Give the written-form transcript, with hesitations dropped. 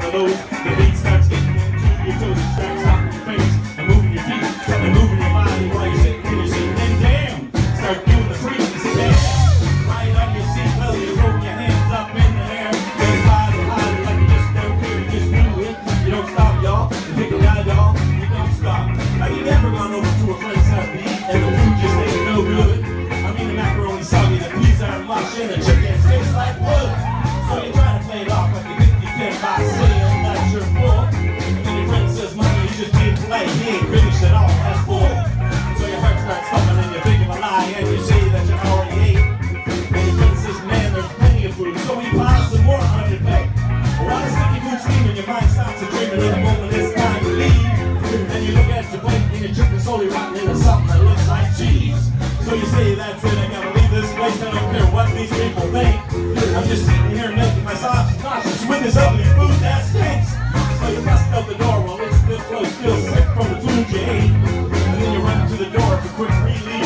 the lows. The beat starts getting into your toes, it starts hopping your face and moving your feet and moving your body while you're sitting in your seat. And damn, start doing the freeze. Damn, right on your seat, well, you're throwing your hands up in the air. You're hiding like you just don't care, you just do it. You don't stop, y'all. You pick it out, y'all. You don't stop. Have you ever gone over to a friend's house to eat and the food just ain't no good? I mean, the macaroni soggy, the peas aren't much, and the chicken tastes like wood. So you try to play it off like you think you can by saying that you're full. And then your friend says, "Money, you just didn't play, he ain't finished at all, that's full." So your heart starts thumping and you think of a lie and you say that you already ate. And your friend says, "Man, there's plenty of food," so he piles some more on your plate. While the sticky food's steaming, your mind stops a dreaming in the moment it's time to leave. And you look at your plate and your chicken's slowly rotting into something that looks like cheese. So you say, "That's it, I gotta leave this place, I don't care what these people think. I'm just sitting here making myself nauseous with this ugly food that stinks." So you bust out the door while it's still closed, still sick from the food you ate. And then you run to the door to quick relief.